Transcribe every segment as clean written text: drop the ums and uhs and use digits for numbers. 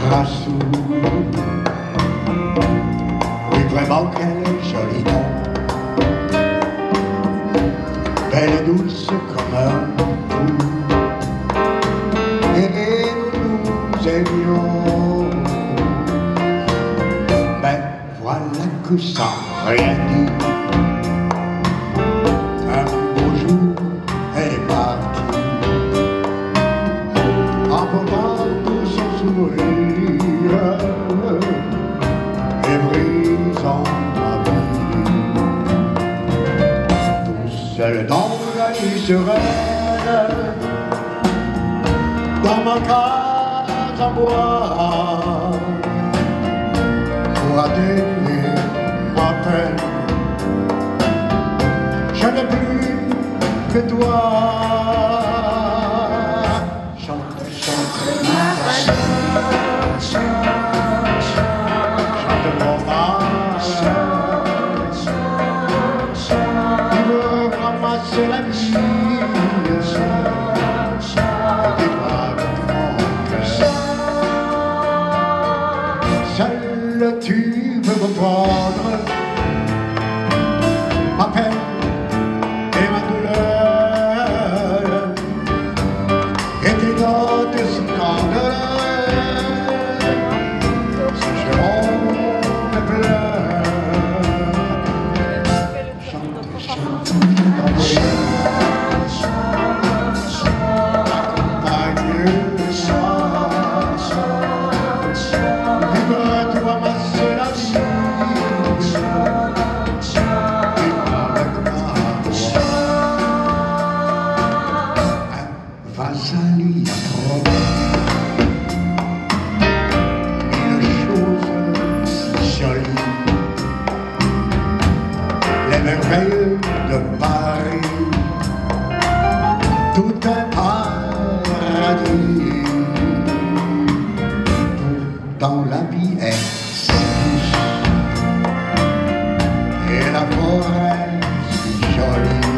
Rassou. Oui, vraiment, quel joli nom. Belle et douce comme un pou. Et nous aimions. Mais voilà que sans rien dire, un beau jour, elle est partie, emportant tout son sourire et brisant ma vie. Tout seul dans la nuit sereine, dans ma case en bois, pour atténuer ma peine, je n'ai plus que toi. Chante, chante ma chante, chante mon âme, il me ramasser la vie, et avec mon cœur. Seul tu peux comprendre ma peine et ma douleur, et tes notes si tendres, sécheront mes pleurs. Chante, chante, accompagne-moi, masser la vie. Vasali a trop mille choses si jolies, les merveilles de Paris, tout un paradis, tout dans la vie est si riche, et la forêt si jolie,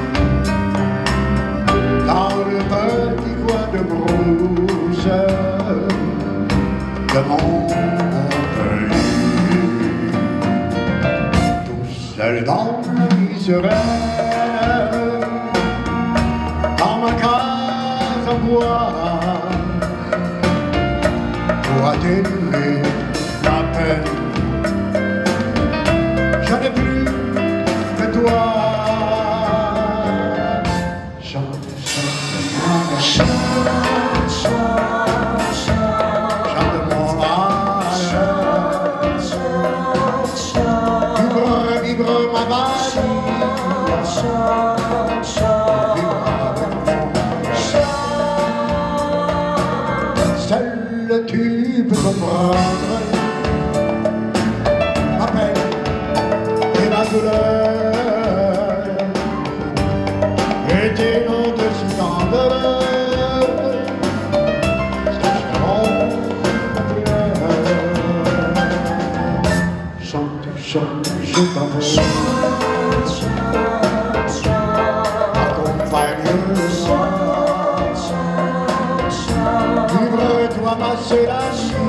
dans le petit coin de brousse de mon pays, tout seul dans la vie sereine, dans ma case en bois, pour atténuer ma peine, je n'ai plus que toi. Chante, chante mon âme, vibre ma valiha, seul tu peux comprendre ma peine et ma douleur, et tes notes si tendres sécheront mes pleurs. Chante, chante, je t'envoie, accompagne-moi, vivre toi masser la vie.